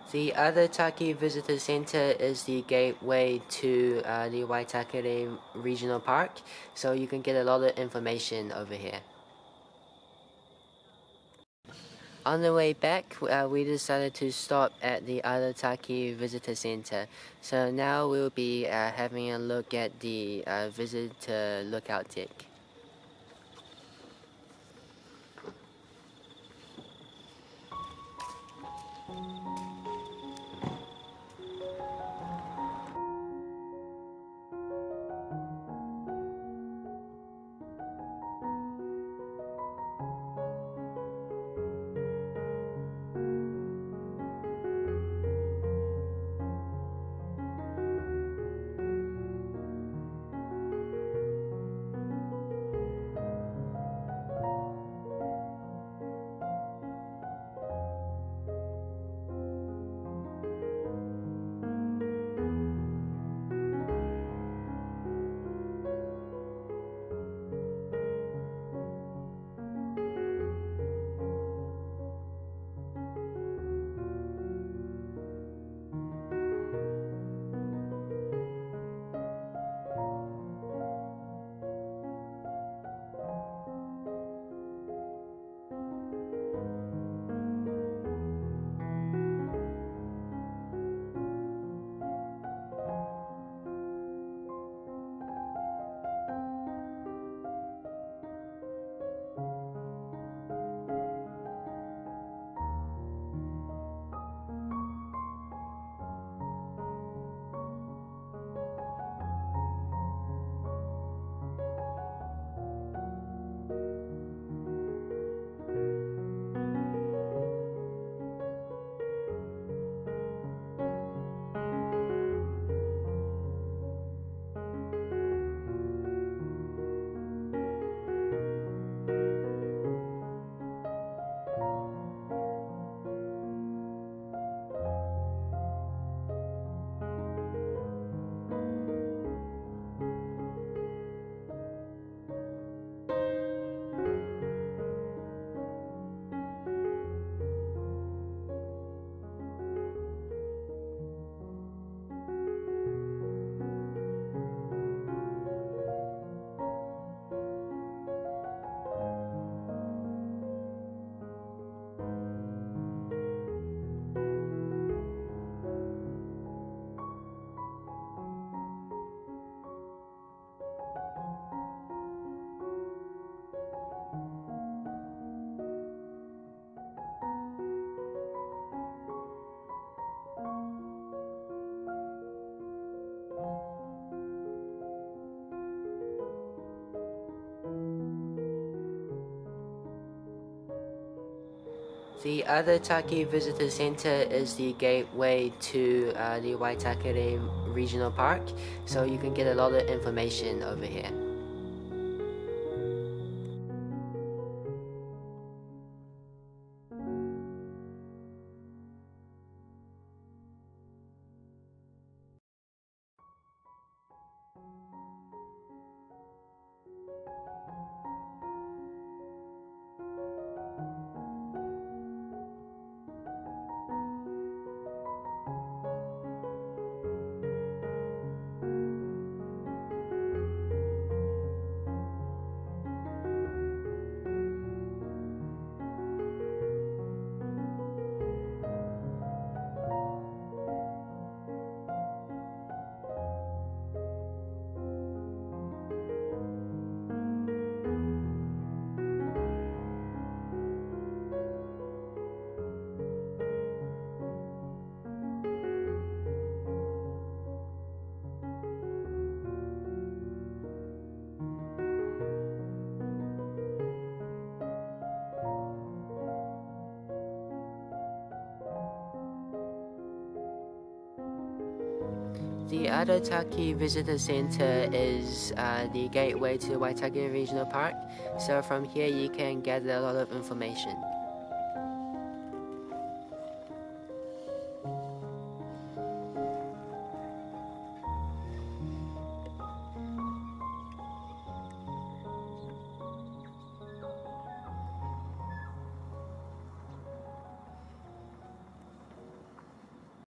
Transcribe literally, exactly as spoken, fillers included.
The Arataki Visitor Centre is the gateway to uh, the Waitakere Regional Park, so you can get a lot of information over here. On the way back, uh, we decided to stop at the Arataki Visitor Centre, so now we'll be uh, having a look at the uh, visitor lookout deck. The Arataki Visitor Centre is the gateway to uh, the Waitakere Regional Park, so you can get a lot of information over here. The Arataki Visitor Centre is uh, the gateway to Waitakere Regional Park, so from here you can gather a lot of information.